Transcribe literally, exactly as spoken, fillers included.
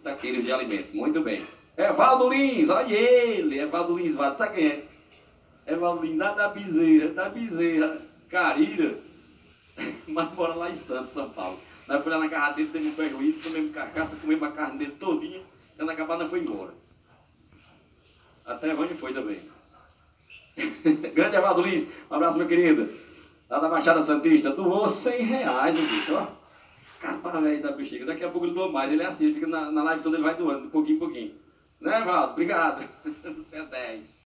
quilos de alimento. Muito bem. Evaldo Lins, olha ele. Evaldo Lins Vale, sabe quem é? Evaldo Lins, da Bezerra, da Bezerra, Carira. Mas mora lá em Santos, São Paulo. Nós fomos lá na casa dele, demos um prejuízo, comemos carcaça, comemos a carne dele todinha. E na acabada foi embora. Até Evânia foi também. Grande Evaldo Lins, um abraço, meu querido. Lá da Baixada Santista, doou cem reais, meu bicho, ó. Capa velho da bexiga, daqui a pouco ele doa mais, ele é assim, ele fica na, na live toda, ele vai doando, de pouquinho em pouquinho. Né, Evaldo? Obrigado. Você é dez.